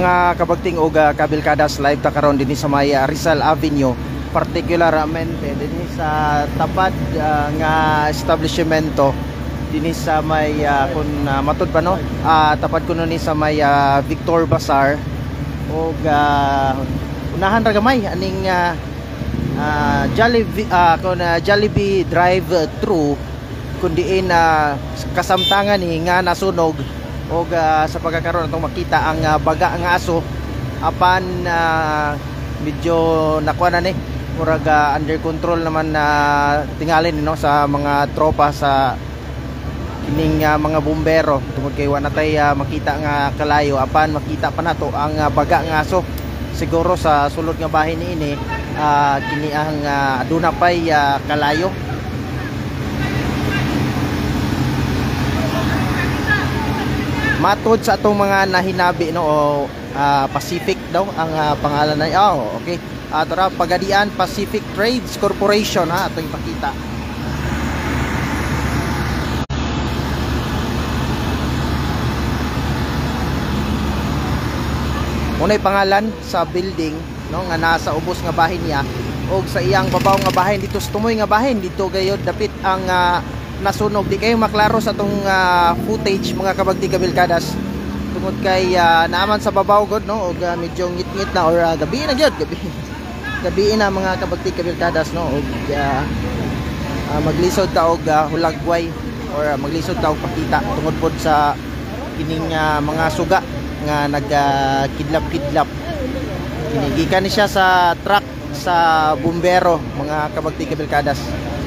mga kabagting og kabilkadas, live ta karon dinhi sa may Rizal Avenue, particularmente dinhi sa tapat nga establishmento dinhi sa may kun matud pa no, tapat kuno ni sa may Victor Bazaar og unahan ra gamay aning Jollibee drive-thru kundi kasamtangan ni nga nasunog og sa pagkakaroon atong makita ang baga nga aso apan medyo nakuha na ni murag under control naman na tingalin no sa mga tropa sa kining mga bumbero tungod kay wa natay makita nga kalayo apan makita pa nato ang baga nga aso siguro sa sulod nga bahin niini kini ang aduna pay kalayo. Matod sa atong mga nahinabi no o Pacific daw ang pangalan na okay. Tara, Pagadian Pacific Trades Corporation atong ipakita. Unay pangalan sa building no nga nasa ubos nga bahin niya og sa iyang babaw nga bahin dito sa tumoy nga bahin dito gayud dapit ang nasunog. Di kayo maklaro sa itong footage mga kabagti kabilkadas tungod kay naaman sa babaw god no og medyo ngit-ngit na or gabi na gyud gabi na mga kabagti kabilkadas no og maglisod ta og hulagway or maglisod ta og pakita tungod pod sa kining mga suga nga nagkidlap-kidlap. Kinigikan ni siya sa truck sa bumbero mga kabagti kabilkadas.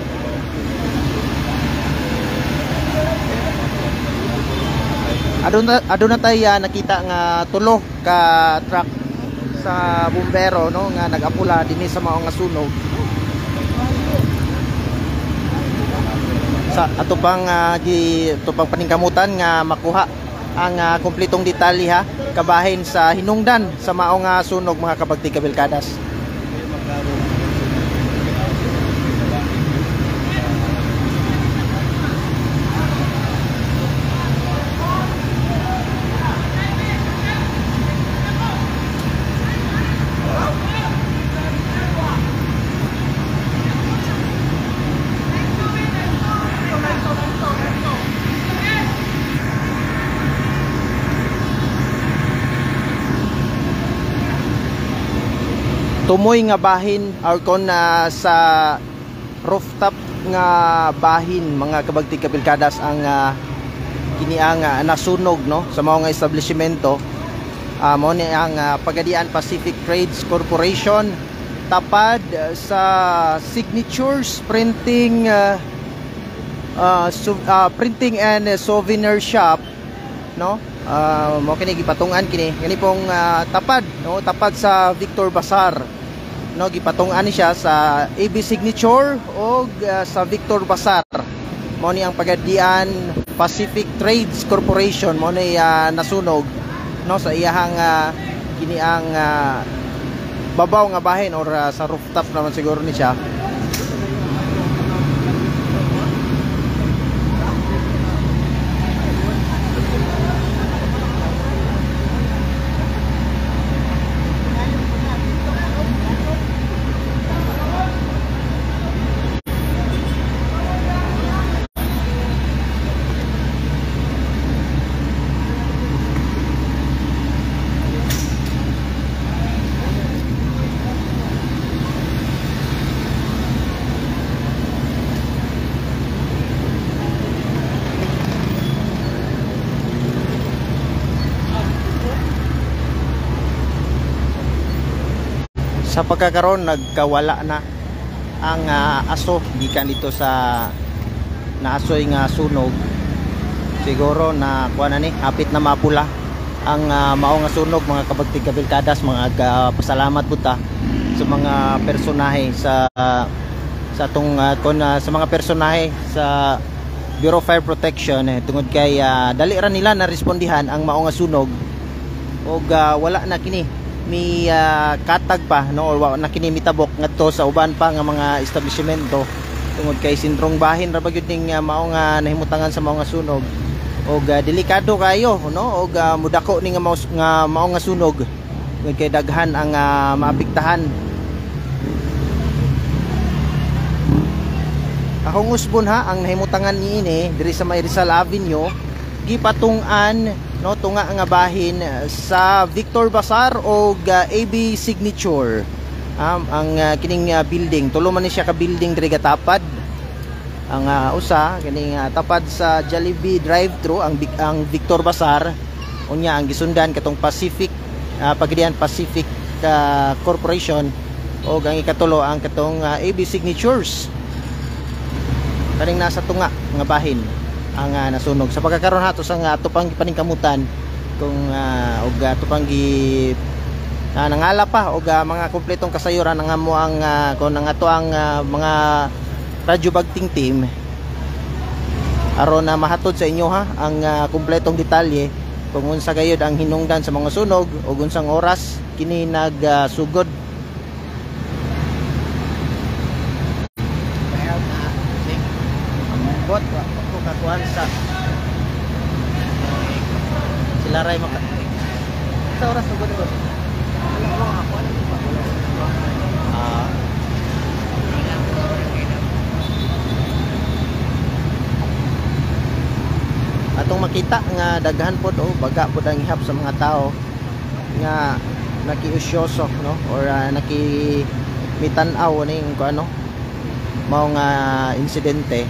Aduna tayo nakita nga tulo ka truck sa bumbero no nga nag-apula dinhi sa mao nga sunog. Sa ato pang paningkamutan nga makuha ang kumpletong detalye ha kabahin sa hinungdan sa mao nga sunog mga kabagti kabilkadas. Tumoy nga bahin or kon sa rooftop nga bahin mga kabagti kabilkadas ang kini ang nasunog no sa mao nga establishmento. Mao ni ang Pagadian Pacific Trades Corporation tapad sa Signatures Printing Printing and Souvenir Shop no. Mao kini gipatungan kini pong tapad no tapad sa Victor Bazaar no gipatungan ni siya sa AB Signature o sa Victor Bazaar. Mao ni ang Pagadian Pacific Trades Corporation mao ni nasunog no sa iyahang kini ang babaw nga bahin or sa rooftop naman siguro ni siya. Sa pagkakaroon nagkawala na ang aso gikan dito sa naasoy nga sunog. Siguro na kuha na ni hapit na mapula ang mao nga sunog mga kabagti kabilkadas. Mga pasalamat buta sa mga personahe sa atong sa mga personahe sa Bureau of Fire Protection tungod kay dali ra nila na respondihan ang mao nga sunog og wala na kini mi katag pa no or nakinitabok ngadto sa uban pa nga mga establishmento tungod kay sindrong bahin ra bagyud ning mao nga nahimutangan sa mao nga sunog og delikado kayo no, og mudako ni nga mao nga sunog kay daghan ang maapektahan. Akong usbon ha, ang nahimutangan niini diri sa may Rizal Avenue gipatung-an no tunga nga bahin sa Victor Bazaar og AB Signature. Ang kining building tulo man ni siya ka building diri gatapad. Ang usa kining tapad sa Jollibee drive-thru ang Victor Bazaar, unya ang gisundan katong Pacific Pagadian Pacific Corporation, o ang ikatulo ang katong AB Signatures. Kaning nasa tunga nga bahin ang nasunog. Sa pagkakaroon hato sa ato pang paningkamutan kung og ato pang gi nangala pa og mga kompletong kasayuran nga mo ang kun ang ato ang mga radyo bagting team aron na mahatod sa inyo ha ang kompletong detalye kung unsa gayud ang hinungdan sa mga sunog o unsang oras kini nagsugod. Ambot ako kakuan sa sila ray maka sa oras sugod ko. Atong makita nga daghan pod o baga pod ang ihap sa mga tao nga nakiusyoso no or nakimitan-aw ning kuno mao nga insidente.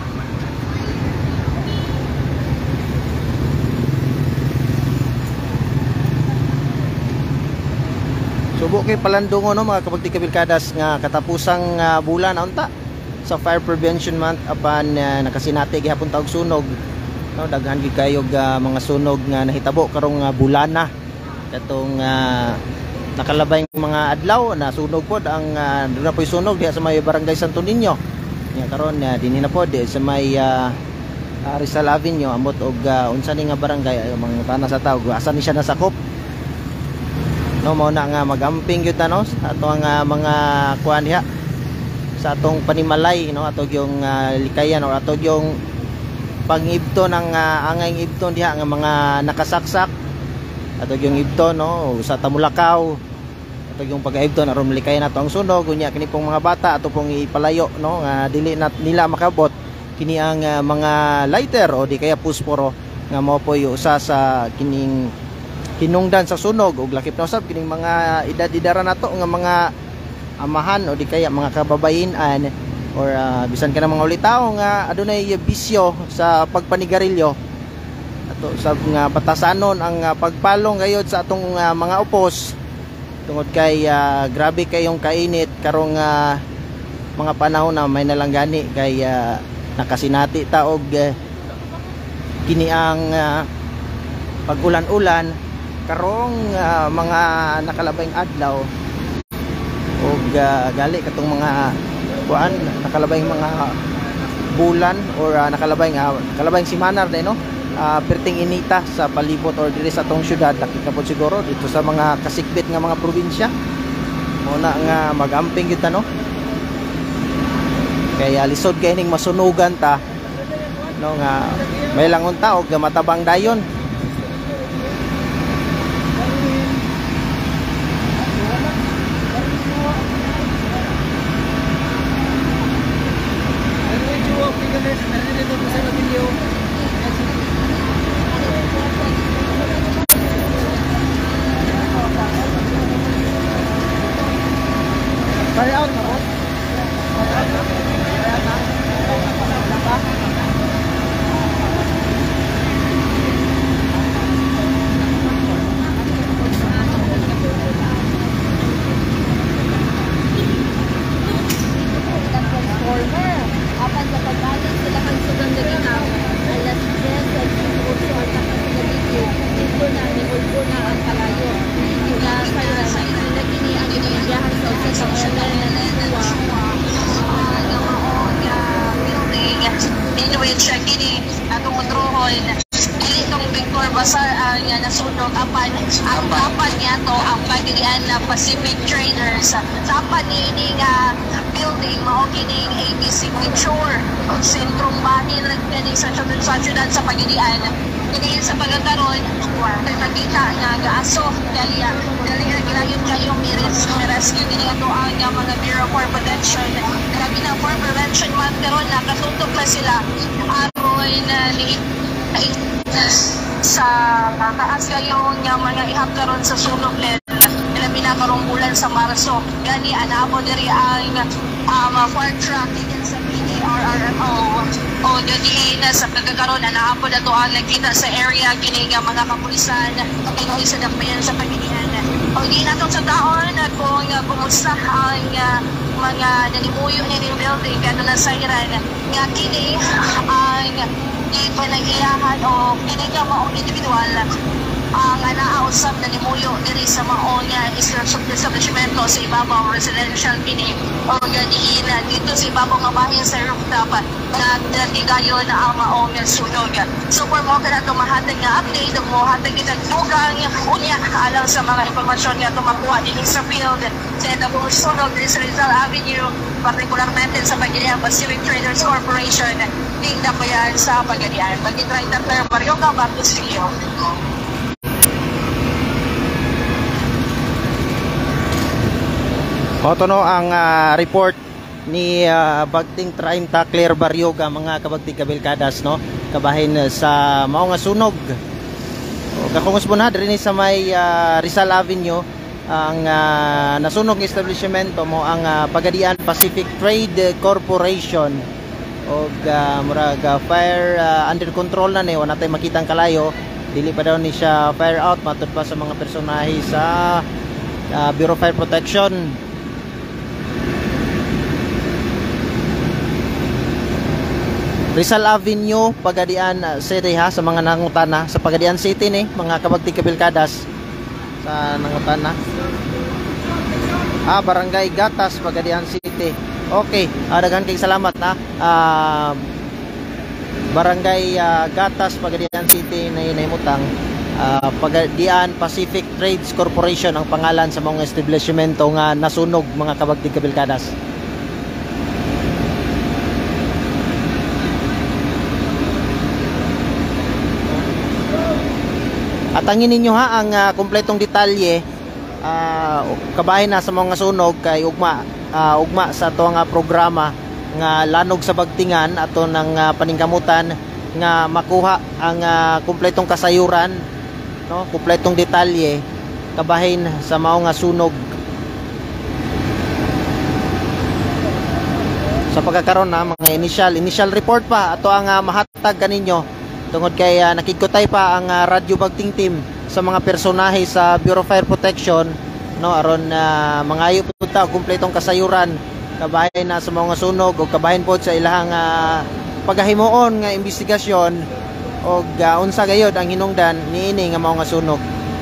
Subo kay palandungo no mga kapagtikabilkadas nga katapusang bulan unta sa Fire Prevention Month apan nakasinati gihapon taog sunog no, daghan gid kayo mga sunog nga nahitabo karong bulana katong nakalabay mga adlaw na sunog pod ang dira poy sunog diha sa may Barangay Santo Niño nya karon dinhi na pod sa may Rizal Avenue amot og unsa ni nga barangay mga tanas sa tao asa ni siya nasakop no, mao na nga magamping gyud no sa ato nga mga kuan diha sa atong panimalay no atog yung likayan o atog yung pangibton ng angay ibton diha nga mga nakasaksak atog yung ibton no sa Tamulakaw atog yung pag-ibton aron malikayan nato ang sunog unya kini pong mga bata ato pong ipalayo no nga dili nila makabot kini ang mga lighter o di kaya pusporo nga mao po usa sa kining hinungdan sa sunog ug lakip na usab kining mga edad-edara nato nga mga amahan o di kaya mga kababayen-an or bisan ka na mga ulitaw nga adunay bisyo sa pagpanigarilyo ato sa nga batasanon ang pagpalong gayod sa atong mga upos tungod kay grabe kayong kainit karong mga panahon na may nalanggani kay nakasinati ta og kini ang pag-ulan-ulan karong mga nakalabayng adlaw og gali katong mga kuan nakalabay mga bulan or nakalabayng simanar na no perting inita sa palibot or diri sa atong syudad nakita po siguro dito sa mga kasikbit nga mga probinsya muna nga magamping kita no kaya lisod kay ning masunugan ta no nga may langon ta og matabang dayon. Try out na. Nasunog apan ang apan niya to ang pagdilian na Pacific Traders sa apan ni building mao kining AB Signature sentrong bahin kini sa syudad sa Pagilian. Kini sa pagkakaroon nakita nga gaaso dali na ginayon kayong rescue kini ato ang mga Bureau for Protection. Grabe na for prevention man karon nakatutok na sila aron ni sa taas kayong mga ihap karon sa sunog labi na karong bulan sa Marso. Gani anapo diri ang fire truck din sa PDRRMO o gani na sa pagkakaroon anapo na to ang nakita sa area kini nga mga kapulisan kini sa dambayan sa Pagilian. O di na sa taon kung kumusta ang mga nanimuyo ni building kano na siren nga kini ang ipanagiyahan o kini nga maong individual ang nausap na nimuyo diri sa maong establishmento sa ibabaw residential kini o ganiin dito sa ibabaw nga bahin sa rooftop na natigayon na ang maong sunog. So for mo ka na mahatag nga update mo hatag kitag tugang unya alang sa mga impormasyon nga tumakuha din sa field sa itabong sunog diri sa Rizal Avenue partikularmente sa Pagilian Pacific Traders Corporation ding dapayan sa Pagilian. Pag-try Dr. Mario Cabatos Rio. Oto no ang report ni Bagting Traim Tacler Baryoga mga kabagting kabilkadas no kabahin sa mao nga sunog. O kakungos mo na diri sa may Rizal Avenue ang nasunog nga establishmento mo ang Pagadian Pacific Trade Corporation og murag fire under control na ni wala tay makitang kalayo dili pa daw ni siya fire out matud pa sa mga personahe sa Bureau of Fire Protection. Rizal Avenue, Pagadian City ha, sa mga nangutana sa Pagadian City ni, mga kabagting kabilkadas sa nangutana. Barangay Gatas, Pagadian City. Okay, daghan kay salamat ha. Barangay Gatas, Pagadian City na inahimutang Pagadian Pacific Trades Corporation ang pangalan sa mga establishmento nga nasunog mga kabagting kabilkadas. At angin ninyo ha ang kumpletong detalye kabahin na sa mga sunog kay ugma sa to nga programa nga lanog sa bagtingan ato ng paningkamutan nga makuha ang kumpletong kasayuran no kumpletong detalye kabahin sa mao nga sunog. Sa pagkakaroon na mga initial report pa ato ang mahatag kaninyo tungod kay nakikutay pa ang radyo bagting team sa mga personahe sa Bureau of Fire Protection no aron mangayo punta kumpletong kasayuran kabahin na sa mga sunog o kabahin po sa ilahang pagahimuon nga investigasyon o unsa gayod ang hinungdan niini nga mga sunog.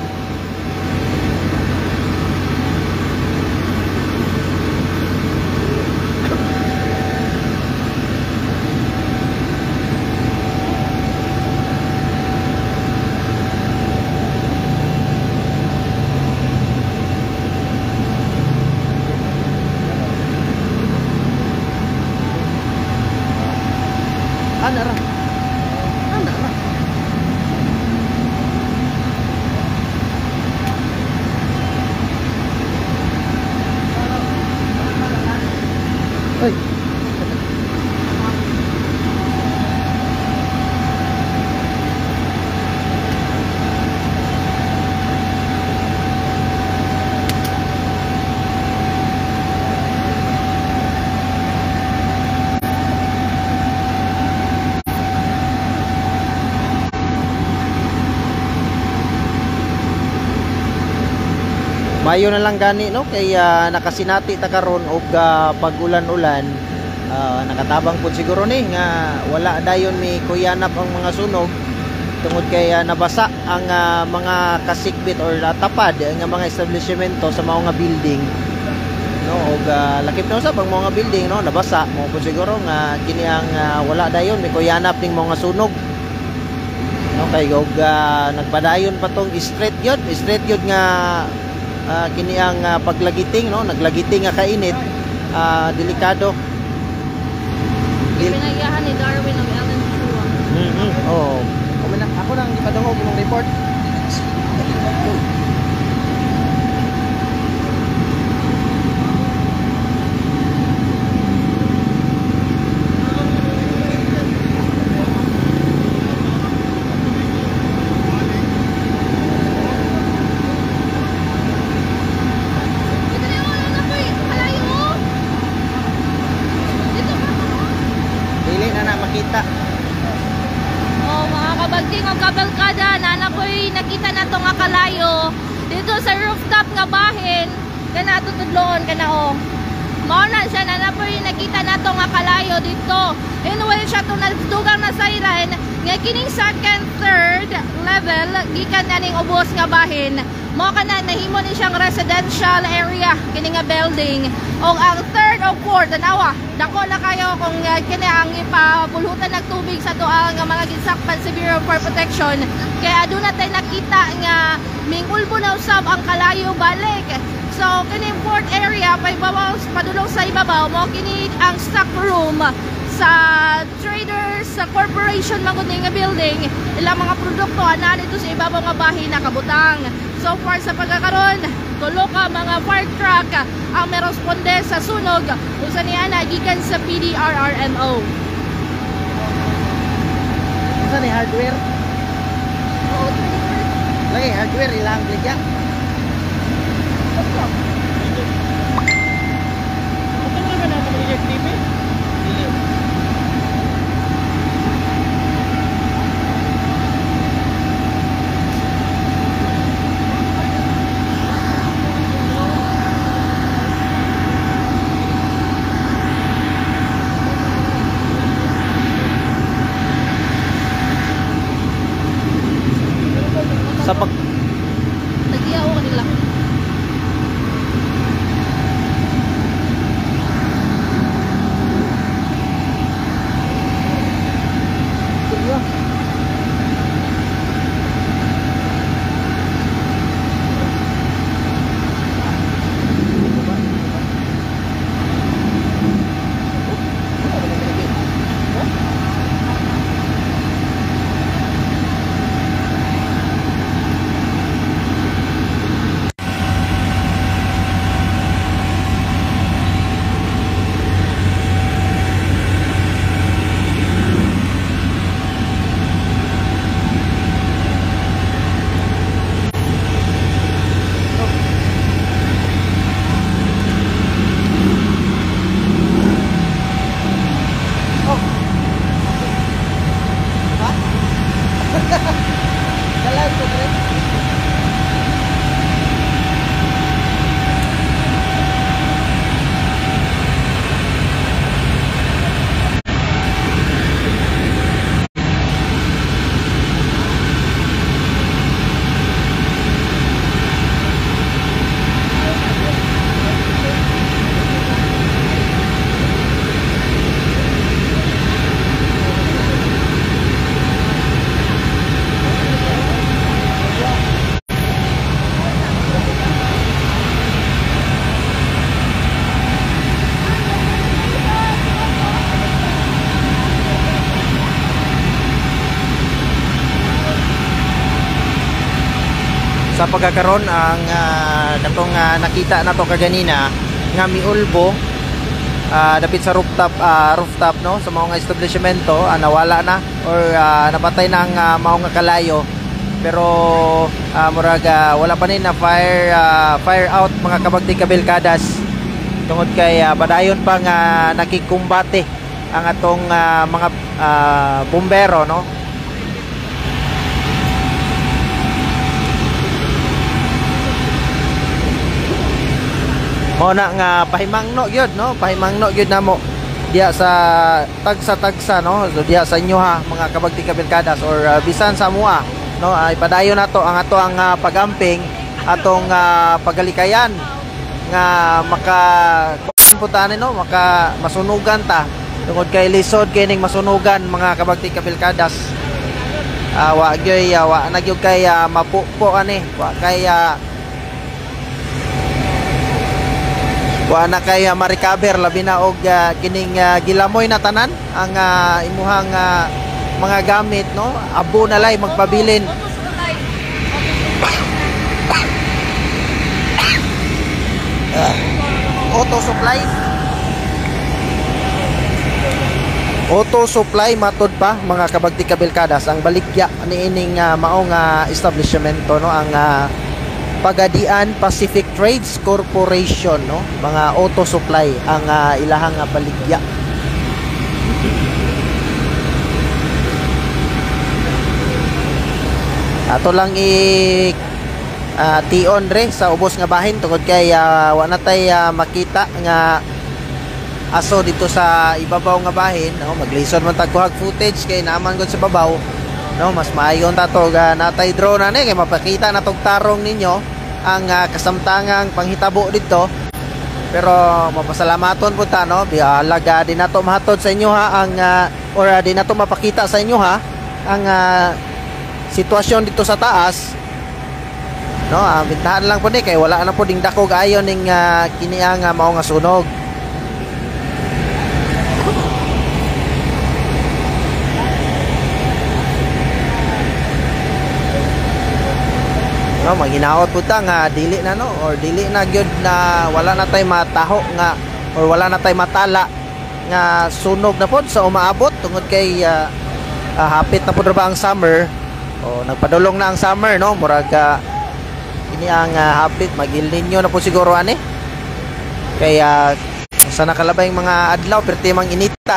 Mayo na lang gani no kay nakasinati ta karon og pag-ulan-ulan nakatabang pud siguro ni nga wala dayon mi kuyanap ang mga sunog tungod kay nabasa ang mga kasikbit or tapad nga mga establishmento sa mga building no og lakip na usab ang mga building no nabasa mo pud siguro nga kini ang wala dayon mi kuyanap ning mga sunog no kay og nagpadayon pa tong street yun nga kini ang paglagiting no naglagiting nga kainit delikado Pinagiyahan kay Darwin ng Ellen Chua. Oh. Ako nang ipadungog yung report. Dili na makita. Oh, mga kabagting ang kabalkada, nana ko'y nakita na to nga kalayo dito sa rooftop nga bahin kana tutudloon kana o. Mao na siya, nana ko'y nakita na to nga kalayo dito. Anyway, siya to nagdugang na siren nga kining second, third level gikan na ning ubos nga bahin. Mao kana nahimo ni siyang residential area kini nga building. O ang third o fourth tanawa dako na kayo kung kini ang ipabulhutan ng tubig sa doa nga mga ginsakpan sa Bureau for Protection. Kaya aduna tay nakita nga mingulbo na usab ang kalayo balik. So kini fourth area paibabaw padulong sa ibabaw mo kini ang stock room sa traders sa corporation magud nga building. Ilang mga produkto ana dito sa ibabaw nga bahin nakabutang. So far sa pagkakaroon, tulo ka mga fire truck ang meresponde sa sunog kung saan niya gikan sa PDRRMO. Asa ni hardware? Lagi hardware ilang bligya. Ito naman natin mag-eject TV? Dili. Sa pag Nagyao kanila. Dalag ko pre. Sa pagkakaroon ang datong nakita na to kaganina nga miulbo dapit sa rooftop no sa mga establishmento nawala na or napatay na ang mao nga kalayo pero murag wala pa ni na fire out mga kabagti kabilkadas tungod kay padayon pa nga nakikumbate ang atong mga bumbero no. Mo na nga pahimangno gyud no, pahimangno gyud namo diya sa tagsa no, so diya sa inyo ha mga kabagti kabilkadas or bisan sa mua no, ay padayon nato ang ato ang pagamping atong pagalikayan nga maka putanin no, maka masunugan ta tungod kay lisod kining masunugan mga kabagti kabilkadas. Wa gyud wa na gyud kay mapupo ani, wa kay wa na kay ma-recover labi na og kining gilamoy na tanan ang imuhang mga gamit, no? Abo na lay magpabilin. Auto supply matod pa mga kabagti kabilkadas ang baligya ni ining maong establishmento, no? Ang Pagadian Pacific Trades Corporation, no? Mga auto supply ang ilahang baligya. Ato lang tion re sa ubos nga bahin tungod kay wa na tay makita nga aso dito sa ibabaw nga bahin, no? Maglison man tagkuhag footage kay naaman gud sa babaw, no? Mas maayon ta to ga natay drone na ni kay mapakita na tog tarong ninyo ang kasamtangang panghitabo dito. Pero mapasalamaton po ta, no? Bialaga din nato mahatod sa inyo ha ang or din nato mapakita sa inyo ha ang sitwasyon dito sa taas, no? Bintahan lang po ni kay wala na po ding dakog ayon ning kini ang mao nga sunog. No, maginaot po ta nga dili na, no, or dili na gyud na wala na tay mataho nga or wala na tay matala nga sunog na pod sa umaabot tungod kay hapit na pod ba ang summer. O nagpadulong na ang summer, no? Murag ini ang hapit mag-El Niño na po siguro ani. Kaya sa nakalabay mga adlaw perti mang inita.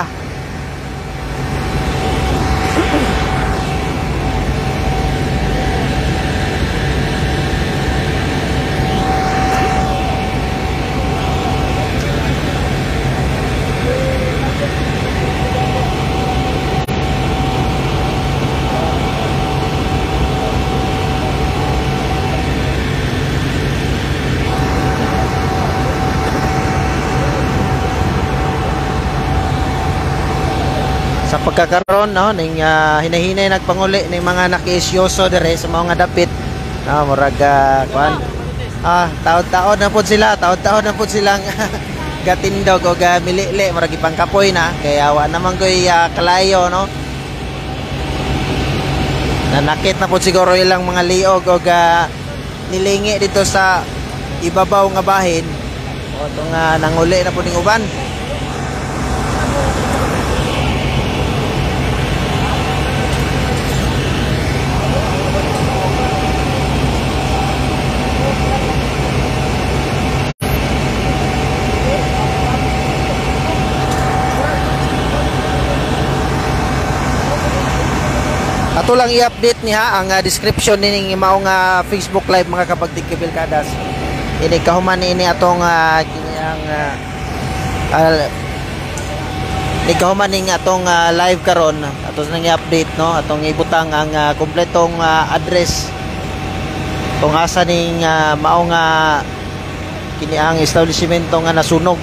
Sa pagkakaroon, no, ning hinahinay nagpanguli ning mga nakiisyoso dire sa mga dapit, no, murag kuan taod-taod na pud sila silang gatindog o milili murag ipangkapoy na kaya wa naman koy kalayo, no, nanakit na pud siguro ilang mga liog o nilingi dito sa ibabaw nga bahin o tong nanguli na pud ning uban. Ato lang i-update niya ang description ning mao nga Facebook Live mga kapagtig kabilkadas. Ini kahuman ini atong kahuman ning atong live karon. Ato nang i-update, no, atong ibutang ang kompletong address tong asa ning mao nga kini ang establishmento nga nasunog.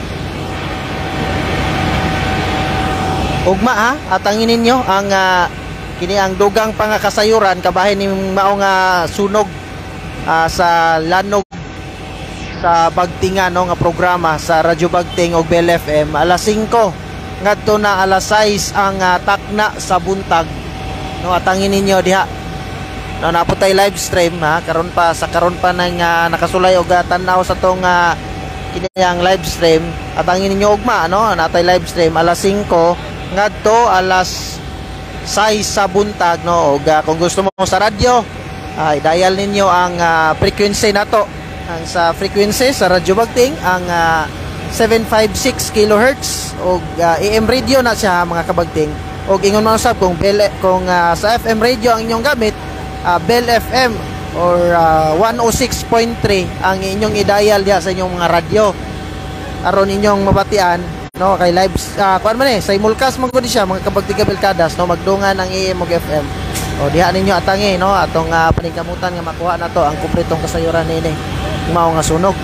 Ugma ha, atangin ninyo ang kini ang dugang pangakasayuran kabahin ni mao nga sunog sa lanog sa Bagtingan, no, nga programa sa Radyo Bagting og Bell FM alas 5 ngadto na alas 6 ang takna sa buntag, no, atangin ninyo diha, no, naputay live stream ha karon pa nang nakasulay og tan-aw sa tong kini ang live stream. Atangin ninyo ugma, no, natay live stream alas 5 ngadto alas 6 sa buntag, no, og kung gusto mo sa radyo i-dial ninyo ang frequency nato. Ang sa frequency sa Radyo Bagting ang 756 kHz og AM radio na siya mga kabagting. Og ingon man usab kung sa FM radio ang inyong gamit, Bell FM or 106.3 ang inyong i-dial diha sa inyong mga radyo aron inyong mabatian, no, kay live kuan man simulcast man gud siya mga kabagting kabilkadas, no, magdungan ang AM ug FM. O diha ninyo atangi, no, atong paningkamutan nga makuha nato ang kumpletong kasayuran nini mao nga sunog.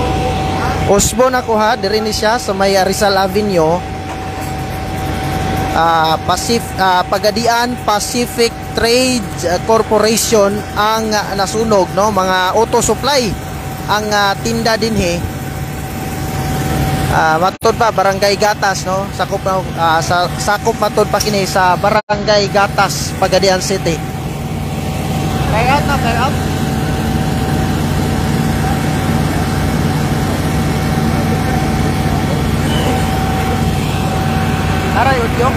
Osbon ako ha, diri ni siya sa may Rizal Avenue. Pagadian Pacific Trade Corporation ang nasunog, no, mga auto supply ang tinda dinhi. Matod pa Barangay Gatas, no, sakop matod pa kini sa Barangay Gatas, Pagadian City. Kaya out na, kaya out. Aray, udyo.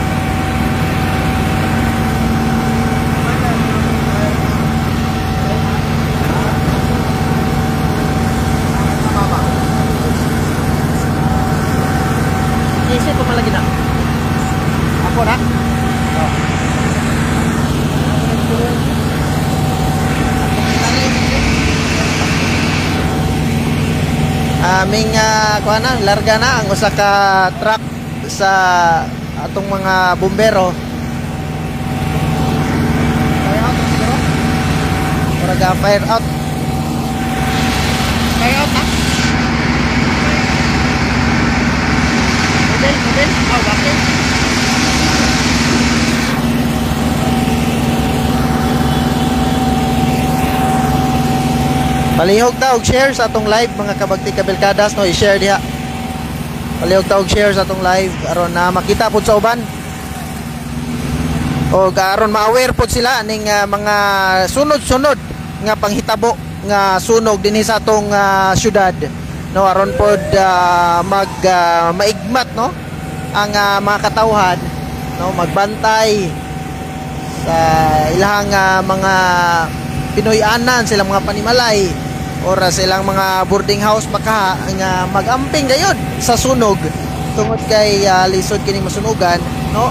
Isip pa malagi na. Ako na? Oh. Aming kuha na, larga na ang usa ka truck sa atong mga bumbero. Fire out siguro? Para fire out. Fire out na? Mobile? Oh, bakit? Palihog ta og share sa atong live mga kabagti kabelkadas, no, i-share diha. Palihog ta og share sa atong live aron na makita pud sa uban. O aron ma-aware pud sila ning mga sunod-sunod nga panghitabo nga sunog dinhi sa atong syudad, no, aron pud maigmat, no, ang mga katawhan, no, magbantay sa ilang mga Pinoy-anan, silang mga panimalay or silang mga boarding house baka nga magamping gayud sa sunog tungod kay lisod kini masunugan, no,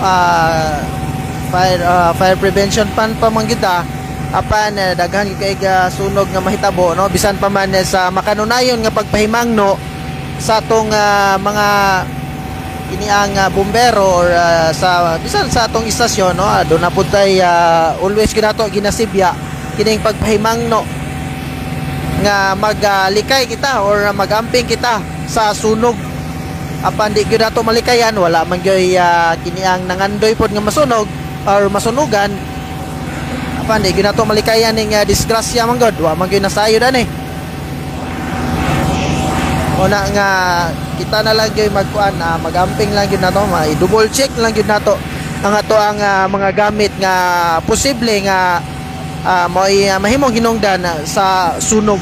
fire prevention pan pamanggita apan daghan kay sunog nga mahitabo, no, bisan pa man sa makanunayon nga pagpahimangno sa atong mga kiniang bumbero or sa bisan sa atong istasyon, no, do na pud tay always ginato ginasibya kining pagpahimangno nga maglikay kita or magamping kita sa sunog. Apan di gyud nato malikayan, wala man gyoy kiniang nangandoy pod nga masunog or masunugan. Apan di gyud nato malikayan ning disgrasya man gud, wa man gyoy nasayo dan eh. Una nga kita na lang gyoy magkuan, magamping lang gyud nato, i-double check lang gyud nato ang ato ang mga gamit nga posible nga mahimong hinungdan sa sunog.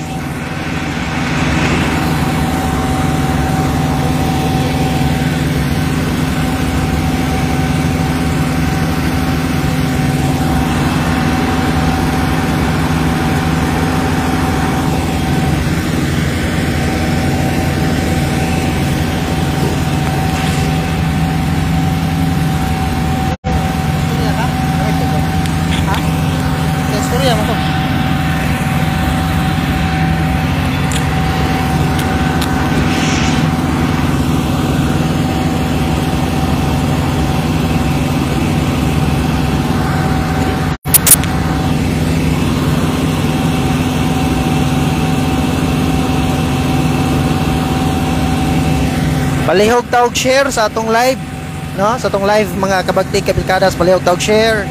Palihog ta og share sa atong live, no, sa atong live mga kabagti kabelkadas, palihog ta og share.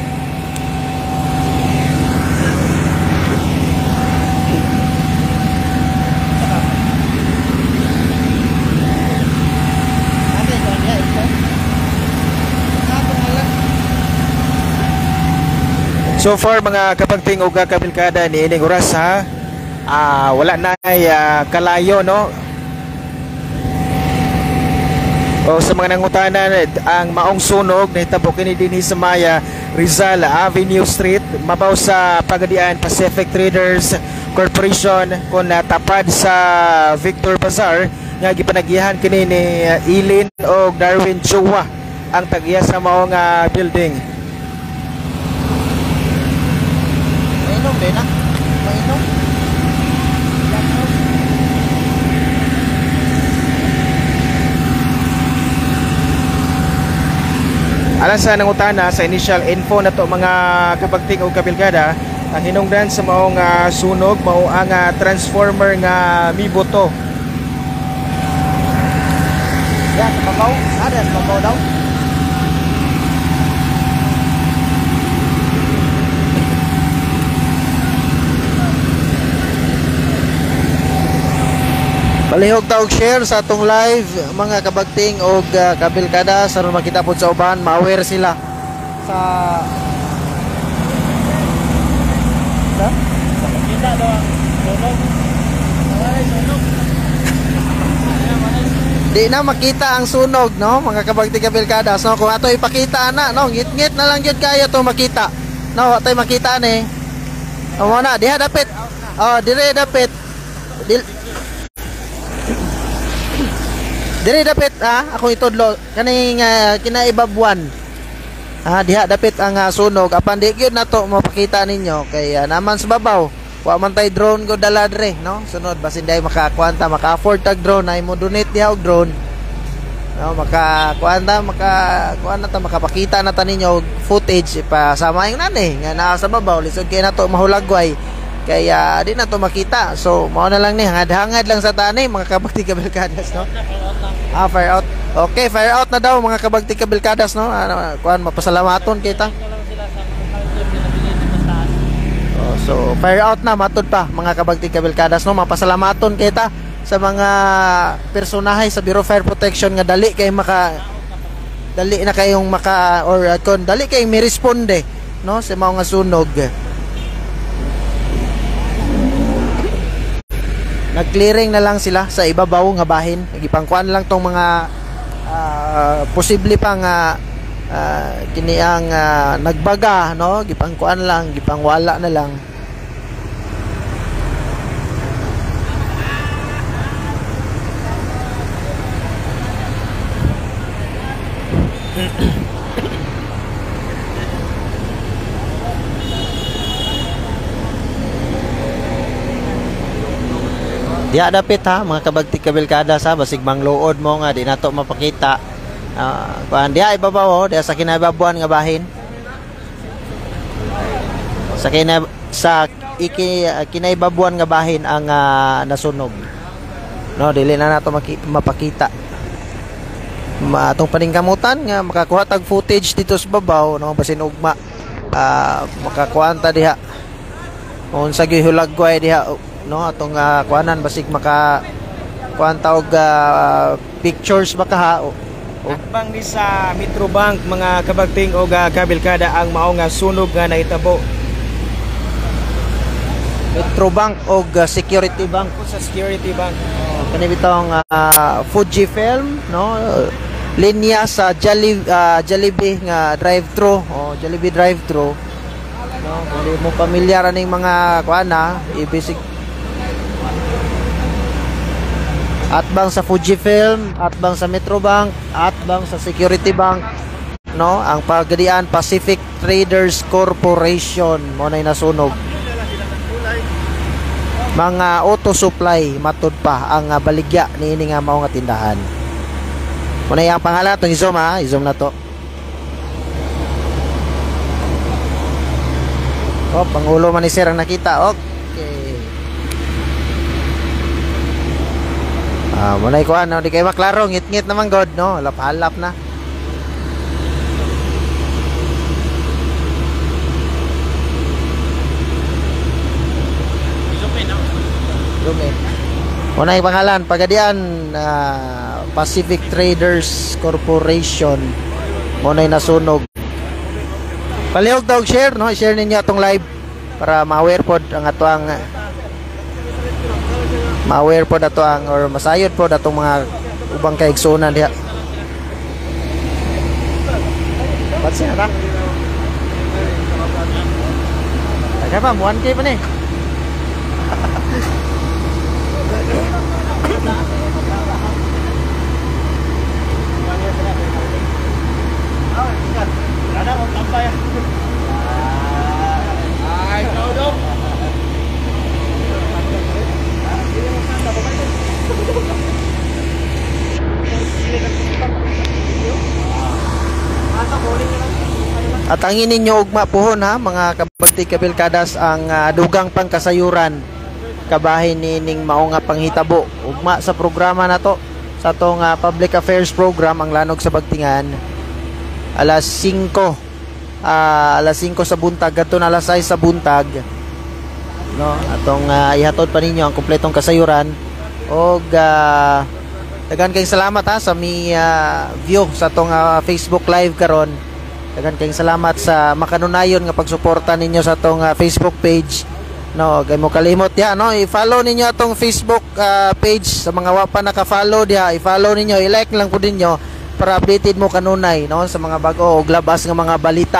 So far mga kabagting ug kabelkada ni ining oras ha, wala na kalayo, no. O sa mga nangutanan, ang maong sunog nahitabo kini dinhi sa Maya Rizal Avenue Street, mabaw sa Pagadian Pacific Traders Corporation kun tapad sa Victor Bazaar nga gipanagihan kini ni Eileen o Darwin Chua ang tagiya sa maong building. Mainom din na. Mainom. Alang sa nangutana sa initial info na to mga kapagting o kabilgada, ang hinungdan sa maong sunog mao ang transformer nga miboto. Yan, mabaw. Ada mabaw daw. Palihog ta og share sa atong live mga kabagting og kabilkada sa makita pod sa uban, ma-aware sila sa Kita daw ang sunog. Ay, sunog. di na makita ang sunog, no, mga kabagting kabilkada. So kung ato ipakita na, no, ngit-ngit na lang gyud kaya to makita, no, atay makita ni mo na diha dapit, dire dapit dire dapit, akong itudlo kaning kinaibabuan, diha dapit ang sunog. Apan di gyud nato mapakita ninyo kay naman sa babaw wa man tay drone go dala dire, no, sunod basin day makakuanta maka-afford tag drone ay mo donate diha og drone, no, makakuanta makapakita na ta ninyo og footage pa sama yung nani nga naa sa babaw lisod kay nato mahulagway kaya di na to makita. So mao na lang ni hangad-hangad lang sa tani mga kabagti kabilkadas, no. Fire out. Okay, fire out na daw mga kabagti kabilkadas, no. Kuan mapasalamaton kita. So fire out na matud pa mga kabagti kabilkadas, no. Mapasalamaton kita sa mga personahe sa Bureau of Fire Protection nga dali na kayong or kon dali kayong mi-responde, no, sa mga sunog. Nag-clearing na lang sila sa ibabaw nga bahin. Gipangkuan lang tong mga posible pang kini ang nagbaga, no, gipangkuan lang, gipangwala na lang. Diya dapit ha mga kabagti kabilkada sa basig mangluod mo nga di nato mapakita. Kuan diya ibabaw diya sa kinaibabuan nga bahin. Sa kinaibabuan nga bahin ang nasunog. No, dili na nato mapakita. Atong paningkamutan nga makakuha tag footage dito sa babaw, no, basin ugma makakuanta diha. Unsa gyud hulagway diha, no, atong kuanan basig maka kuanta og pictures makaha. Akbang ni sa Metrobank mga kabagting og kabilkada ang mao nga sunog nga nahitabo. Metrobank og Security Bank. Sa Security Bank. Kani bitong Fujifilm, no, linya sa Jollibee nga drive-thru, Jollibee drive-thru. No, kung di mo pamilyar aning mga kuana, ibisig atbang sa Fujifilm, atbang sa Metrobank, atbang sa Security Bank, no, ang pagadian Pacific Traders Corporation mo nay nasunog. Mga auto supply matud pa ang baligya niini nga mao nga tindahan. Mo nay ang pangalan tong i-zoom i-zoom na to. Pangulo man ni sir ang nakita. Okay. Muna ikuan, no? Di kayo maklaro, ngit-ngit naman god, no? Halap-halap na. Muna yung pangalan, pagadian Pacific Traders Corporation. Muna yung nasunog. Palihog daw share, no? Share ninyo atong live para ma-aware pod ang atoang or masayod pod atong mga ubang kaigsunan diha. What's yan ta? Taga pa, 1K pa ni. Ada mau tambah ya. Ay, kau dong. At angin ninyo ugma puhon ha mga kabagti kabilkadas ang dugang pangkasayuran kabahin nining mao nga panghitabo ugma sa programa nato sa atong public affairs program ang Lanog sa Bagtingan. Alas 5 sa buntag kadto na alas 6 sa buntag, no, atong ihatod pa ninyo ang kompletong kasayuran Og daghan kayong salamat ha sa mi view sa tong Facebook live karon. Daghan kayong salamat sa makanunayon nga pagsuporta ninyo sa tong Facebook page. No, kay mo kalimot ya no, i-follow ninyo atong Facebook page sa mga wa pa naka-follow diha, i-follow ninyo, i-like lang pud ninyo para updated mo kanunay no sa mga bago og labas nga mga balita.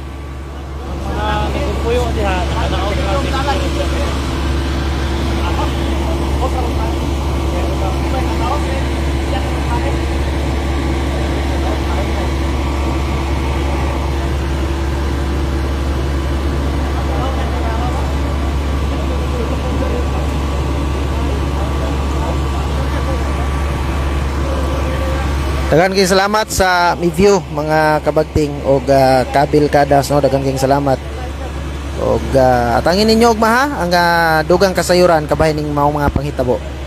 Daghang kayong salamat sa review mga kabagting og Kabil Kadas no, daghang kayong salamat. Og atangin ninyo og maha ang dugang kasayuran kabahin ning mao mga panghitabo.